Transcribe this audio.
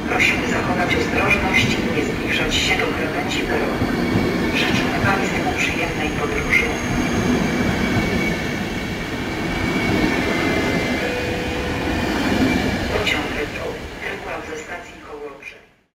Prosimy zachować ostrożność i nie zbliżać się do krawędzi peronu. Życzymy Państwu przyjemnej podróży. Pociąg metro wyruszał ze stacji Kołobrzeg.